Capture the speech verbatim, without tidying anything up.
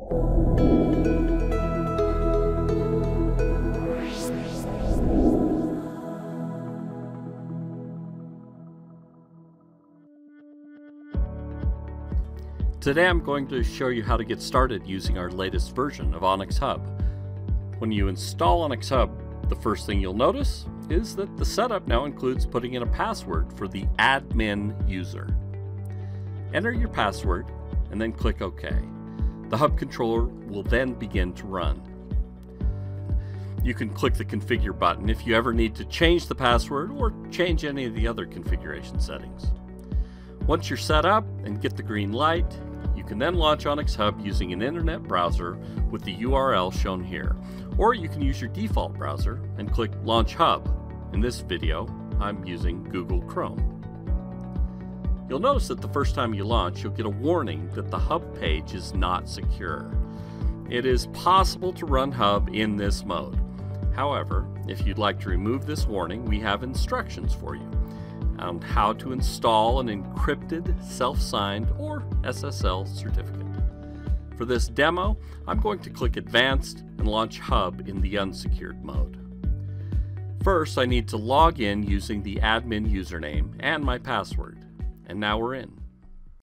Today I'm going to show you how to get started using our latest version of ONYX Hub. When you install ONYX Hub, the first thing you'll notice is that the setup now includes putting in a password for the admin user. Enter your password and then click OK. The Hub controller will then begin to run. You can click the Configure button if you ever need to change the password or change any of the other configuration settings. Once you're set up and get the green light, you can then launch ONYX Hub using an internet browser with the U R L shown here. Or you can use your default browser and click Launch Hub. In this video, I'm using Google Chrome. You'll notice that the first time you launch, you'll get a warning that the Hub page is not secure. It is possible to run Hub in this mode. However, if you'd like to remove this warning, we have instructions for you on how to install an encrypted, self-signed, or S S L certificate. For this demo, I'm going to click Advanced and launch Hub in the unsecured mode. First, I need to log in using the admin username and my password, and now we're in.